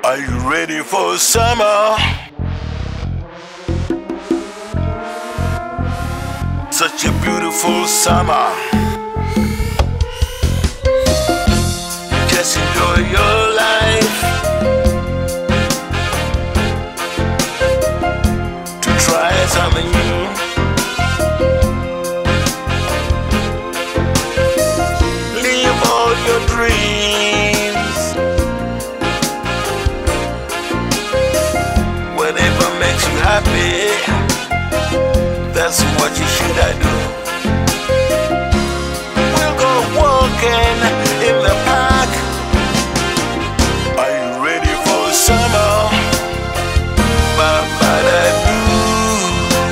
Are you ready for summer? Such a beautiful summer. Just enjoy your life. To try something new. Live all your dreams. Whatever makes you happy, that's what you should do. We'll go walking in the park. Are you ready for summer? Ba-ba-da-doo,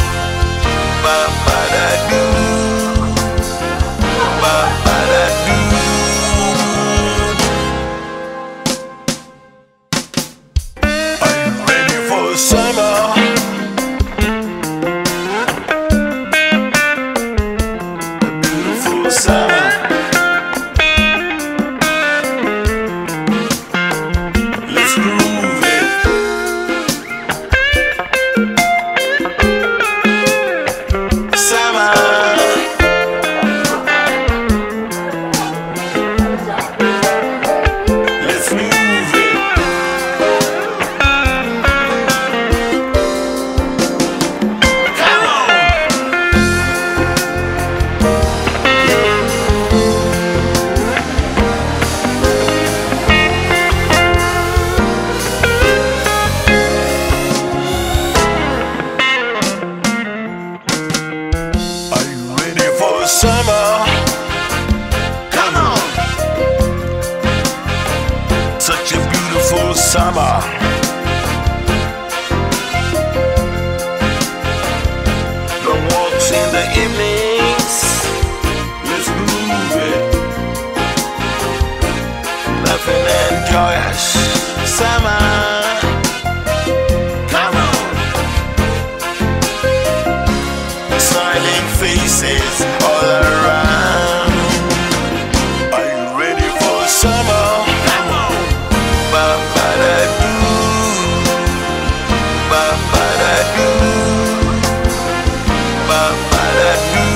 ba-ba-da-doo, ba-ba-da-doo. Are you ready for summer? Summer. Let's groove it. Summer. Let's move it. Come on. Summer, come on. Such a beautiful summer. Long walks in the evenings. Let's move it. Laughing and joyous summer. Come on. Smiling faces all around. Are you ready for summer? Come on. Ba-ba-da-doo, ba-ba-da-doo, ba-ba-da-doo.